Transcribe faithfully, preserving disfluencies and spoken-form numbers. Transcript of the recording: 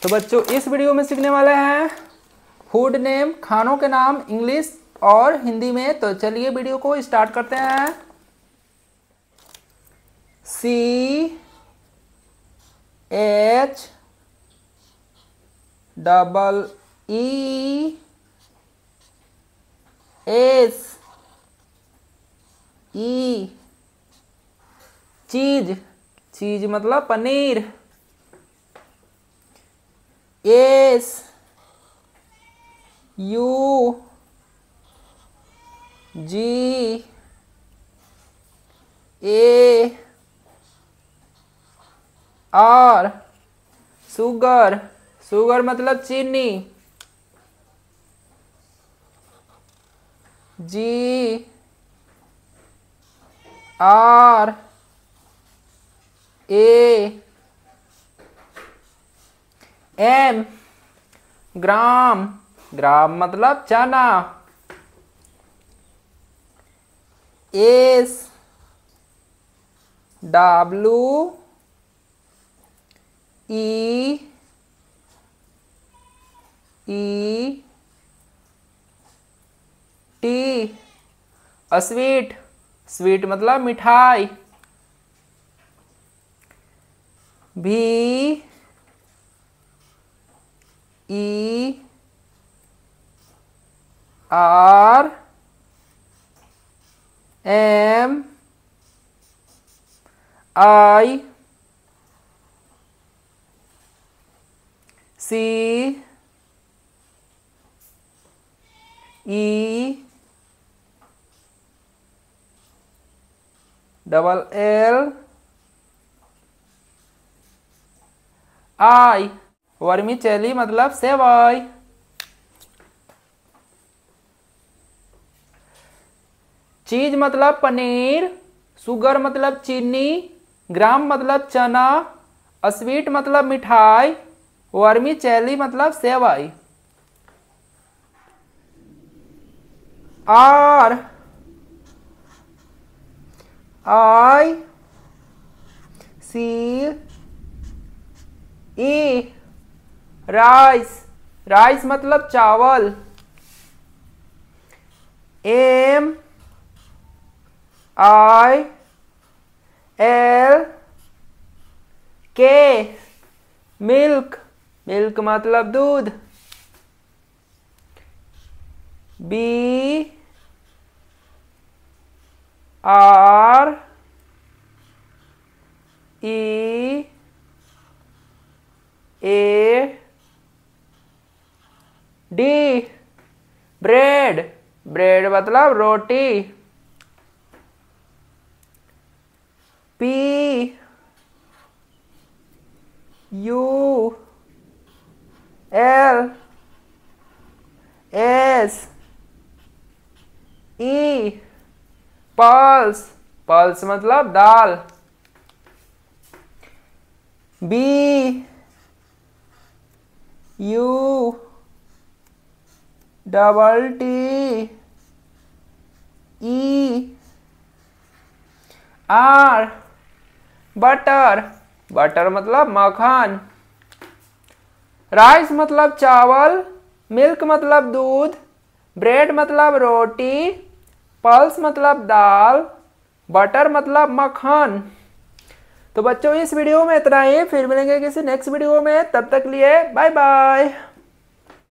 तो बच्चों इस वीडियो में सीखने वाले हैं फूड नेम, खानों के नाम इंग्लिश और हिंदी में। तो चलिए वीडियो को स्टार्ट करते हैं। C H double E S E cheese, cheese मतलब पनीर। S U G A R sugar, sugar मतलब चीनी। जी R A M gram, gram मतलब चना। S W E E T sweet, sweet मतलब मिठाई। V E R M I C E double L I vermicelli मतलब सेवाई। चीज मतलब पनीर, शुगर मतलब चीनी, ग्राम मतलब चना, स्वीट मतलब मिठाई, वर्मीचेली मतलब सेवाई। R I C E rice, rice मतलब चावल। M I L K milk, milk मतलब दूध। B R E A D bread, bread मतलब रोटी। P U L S E pulse, pulse मतलब दाल। B U double T E R butter, butter मतलब मक्खन। राइस मतलब चावल, मिल्क मतलब दूध, ब्रेड मतलब रोटी, पल्स मतलब दाल, बटर मतलब मक्खन। तो बच्चों इस वीडियो में इतना ही, फिर मिलेंगे किसी नेक्स्ट वीडियो में, तब तक लिए बाय बाय।